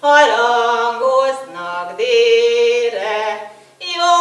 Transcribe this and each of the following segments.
harangoznak délre, jó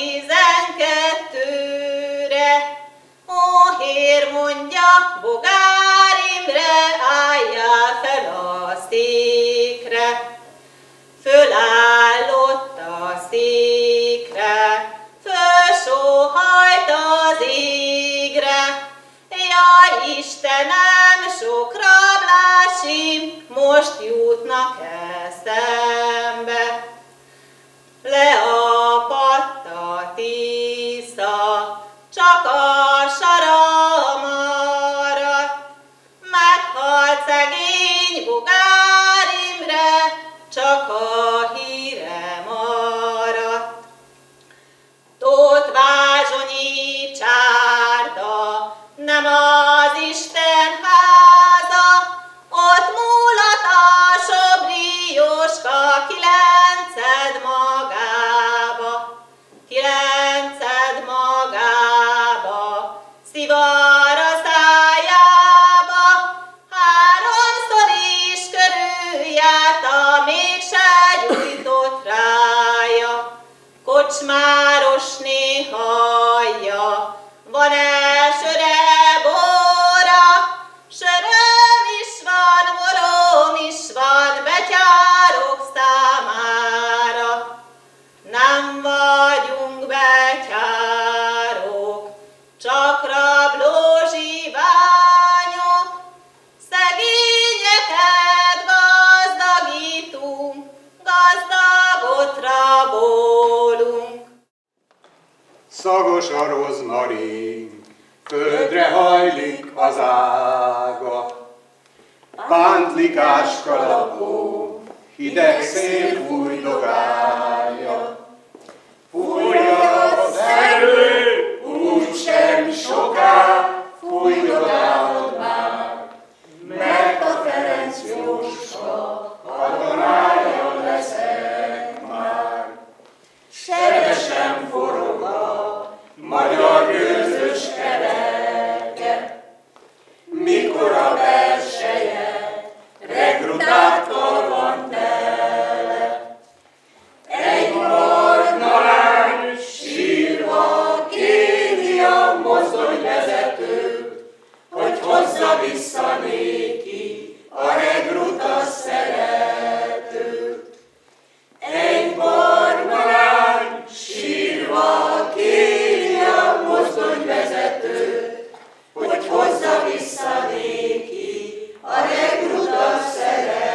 12-re. Ó, hér mondja, Bogár Imre, álljál fel a székre. Fölállott a székre, fölsóhajt az égre. Jaj, Istenem, sok rablásim most jutnak eszembe. Leapadt a Tisza, csak a sara maradt. Meghalt szegény Bogár Imre, csak a híre maradt. Tóth-Vázsonyi csárda, nem az Isten háza, ott múlott a Sobri Jóska, kilenced magába, szivar a szájába, háromszor is körüljárta, mégse gyújtott rája. Kocsmárosné hallja, van-e söre, bora, söröm is van, borom is van, betyárok számára. Nem vagyunk betyárok, csak rabló zsiványok, szegényeket gazdagítunk, gazdagot rabolunk. Szagos a rozmarin, földre hajlik az ága. Pántlikás kalapó, hideg szél fújdogálja. Fújja az erő, úgysem soká, fújdogálod már, mert a Ferenc Jóska katonája leszek már. Sebesen forog a magyar gőzös kereke, mikor a belseje rekrutákkal van tele. Egy barna lány sírva kéri a mozdonyvezetőt, hogy hozza vissza néki a rekruta szeretőt. Egy barna lány sírva kéri a mozdonyvezetőt, hogy hozza vissza néki a rekruta szeretőt.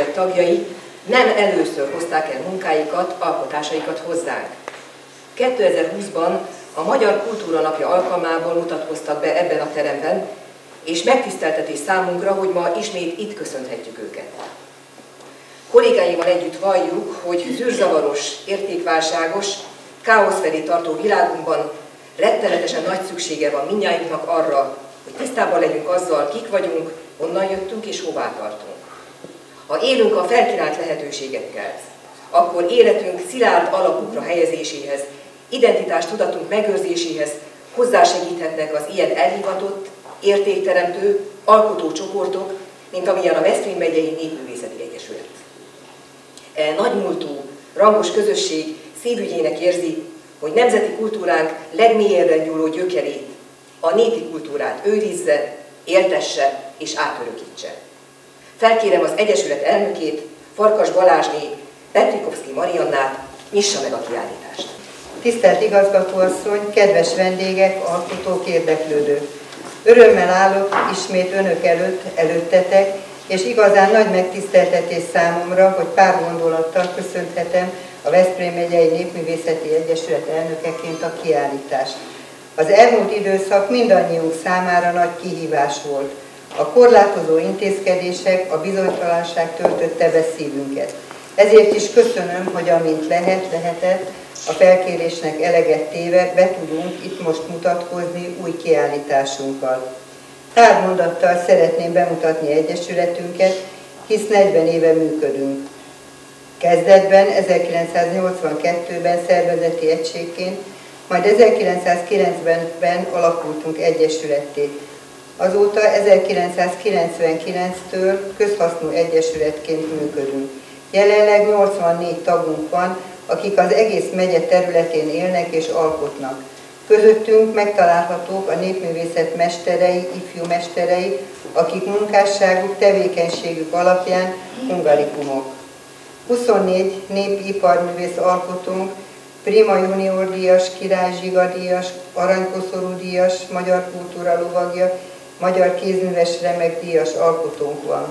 Egyesület tagjai nem először hozták el munkáikat, alkotásaikat hozzánk. 2020-ban a Magyar Kultúra Napja alkalmából mutatkoztak be ebben a teremben, és megtiszteltetés számunkra, hogy ma ismét itt köszönhetjük őket. Kollégáimmal együtt valljuk, hogy zűrzavaros, értékválságos, káosz felé tartó világunkban rettenetesen nagy szüksége van mindnyájunknak arra, hogy tisztában legyünk azzal, kik vagyunk, honnan jöttünk és hová tartunk. Ha élünk a felkínált lehetőségekkel, akkor életünk szilárd alapokra helyezéséhez, identitástudatunk megőrzéséhez hozzásegíthetnek az ilyen elhivatott, értékteremtő, alkotó csoportok, mint amilyen a Veszprém megyei Népművészeti Egyesület. Nagymúltú, rangos közösség szívügyének érzi, hogy nemzeti kultúránk legmélyebbre nyúló gyökerét, a népi kultúrát őrizze, éltesse és átörökítse. Felkérem az Egyesület elnökét, Farkas Balázsné, Petrikovszky Mariannát, nyissa meg a kiállítást. Tisztelt igazgatóasszony, kedves vendégek, alkotók, érdeklődők! Örömmel állok ismét önök előttetek, és igazán nagy megtiszteltetés számomra, hogy pár gondolattal köszönhetem a Veszprém megyei Népművészeti Egyesület elnökeként a kiállítást. Az elmúlt időszak mindannyiunk számára nagy kihívás volt. A korlátozó intézkedések, a bizonytalanság töltötte be szívünket. Ezért is köszönöm, hogy amint lehetett, a felkérésnek eleget téve be tudunk itt most mutatkozni új kiállításunkkal. Pár mondattal szeretném bemutatni egyesületünket, hisz 40 éve működünk. Kezdetben 1982-ben szervezeti egységként, majd 1990-ben alakultunk egyesületté. Azóta 1999-től közhasznú egyesületként működünk. Jelenleg 84 tagunk van, akik az egész megye területén élnek és alkotnak. Közöttünk megtalálhatók a népművészet mesterei, ifjú mesterei, akik munkásságuk, tevékenységük alapján hungarikumok. 24 népi iparművész alkotónk, Prima Junior díjas, Király Zsiga díjas, Aranykoszorú díjas, Magyar Kultúra lovagja, Magyar Kézműves Remek díjas alkotónk van.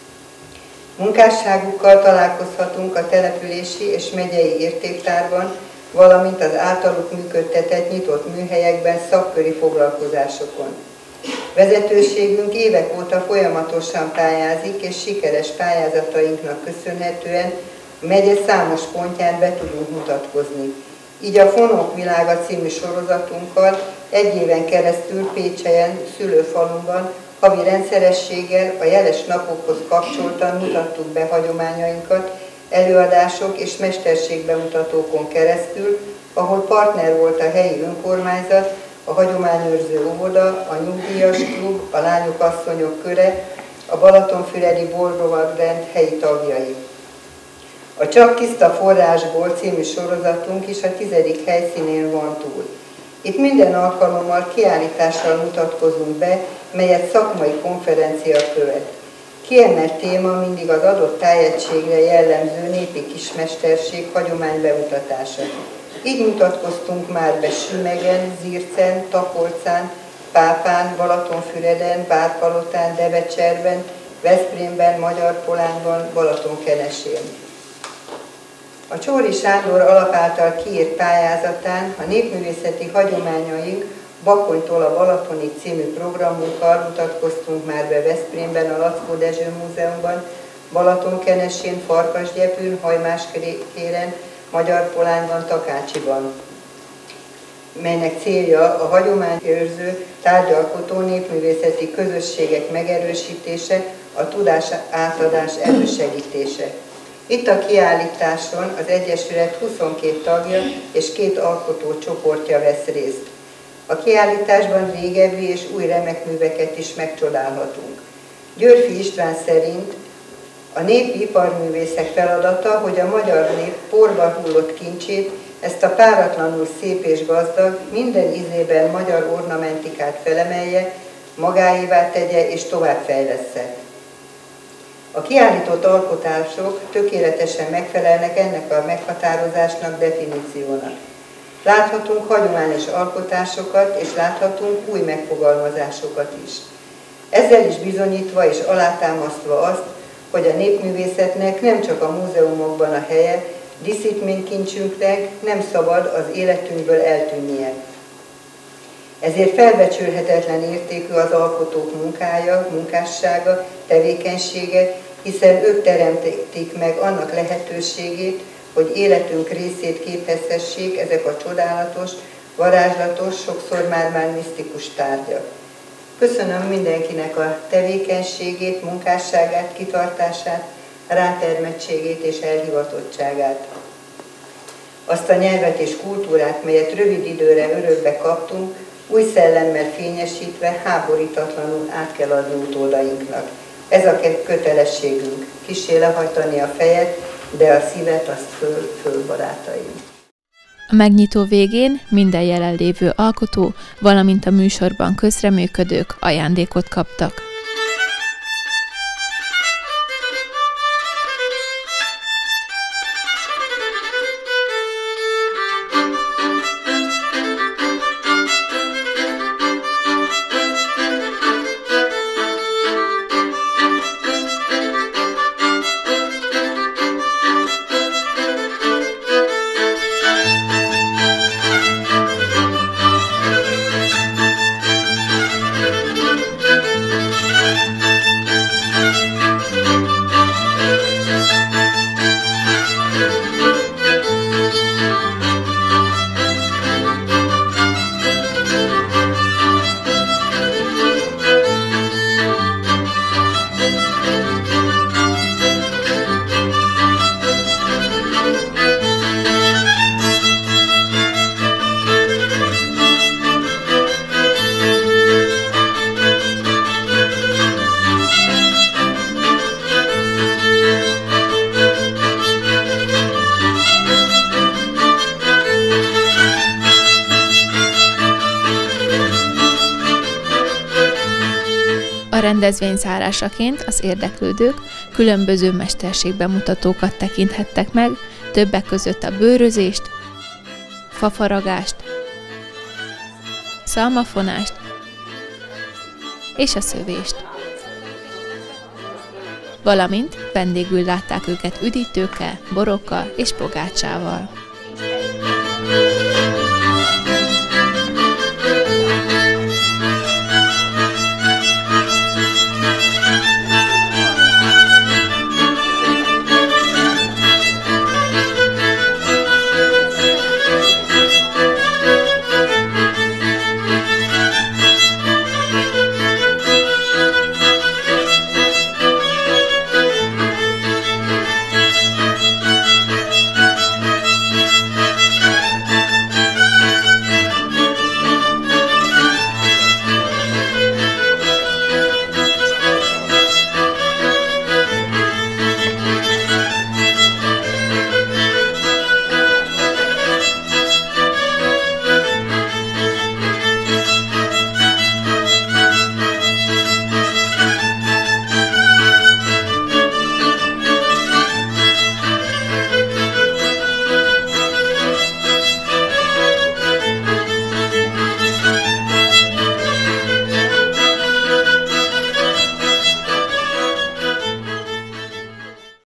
Munkásságukkal találkozhatunk a települési és megyei értéktárban, valamint az általuk működtetett nyitott műhelyekben, szakköri foglalkozásokon. Vezetőségünk évek óta folyamatosan pályázik, és sikeres pályázatainknak köszönhetően a megye számos pontján be tudunk mutatkozni. Így a Fonók világa című sorozatunkkal egy éven keresztül Pécselyen, szülőfalumban, havi rendszerességgel a jeles napokhoz kapcsoltan mutattuk be hagyományainkat, előadások és mesterségbemutatókon keresztül, ahol partner volt a helyi önkormányzat, a hagyományőrző óvoda, a nyugdíjas klub, a lányok-asszonyok köre, a Balatonfüredi Borlovagrend helyi tagjai. A Csak tiszta forrásból című sorozatunk is a 10. helyszínén van túl. Itt minden alkalommal kiállítással mutatkozunk be, melyet szakmai konferencia követ. Kiemelt téma mindig az adott tájegységre jellemző népi kismesterség hagyomány bemutatása. Így mutatkoztunk már be Sümegen, Zircen, Tapolcán, Pápán, Balatonfüreden, Várpalotán, Devecserben, Veszprémben, Magyarpolánban, Balatonkenesén. A Csóri Sándor alap által kiírt pályázatán a népművészeti hagyományaink Bakonytól a Balatonig című programunkkal mutatkoztunk már be Veszprémben, a Lackó Dezső Múzeumban, Balatonkenesén, Farkasgyepűn, Hajmáskéren, Magyarpolánban, Takácsiban, melynek célja a hagyományőrző, tárgyalkotó népművészeti közösségek megerősítése, a tudás átadás elősegítése. Itt a kiállításon az Egyesület 22 tagja és 2 alkotó csoportja vesz részt. A kiállításban régebbi és új remekműveket is megcsodálhatunk. Györffy István szerint a népi iparművészek feladata, hogy a magyar nép porba hullott kincsét, ezt a páratlanul szép és gazdag, minden ízében magyar ornamentikát felemelje, magáévá tegye és továbbfejlessze. A kiállított alkotások tökéletesen megfelelnek ennek a meghatározásnak, definíciónak. Láthatunk hagyományos alkotásokat, és láthatunk új megfogalmazásokat is. Ezzel is bizonyítva és alátámasztva azt, hogy a népművészetnek nem csak a múzeumokban a helye, díszítménykincsünknek nem szabad az életünkből eltűnnie. Ezért felbecsülhetetlen értékű az alkotók munkája, munkássága, tevékenysége, hiszen ők teremtik meg annak lehetőségét, hogy életünk részét képezhessék ezek a csodálatos, varázslatos, sokszor már misztikus tárgyak. Köszönöm mindenkinek a tevékenységét, munkásságát, kitartását, rátermettségét és elhivatottságát. Azt a nyelvet és kultúrát, melyet rövid időre örökbe kaptunk, új szellemmel fényesítve, háborítatlanul át kell adni utódainknak. Ez a kötelességünk, kissé lehajtani a fejet, de a szívet azt föl, barátaim. A megnyitó végén minden jelenlévő alkotó, valamint a műsorban közreműködők ajándékot kaptak. A rendezvény zárásaként az érdeklődők különböző mesterségbemutatókat tekinthettek meg, többek között a bőrözést, fafaragást, szalmafonást és a szövést. Valamint vendégül látták őket üdítőkkel, borokkal és pogácsával.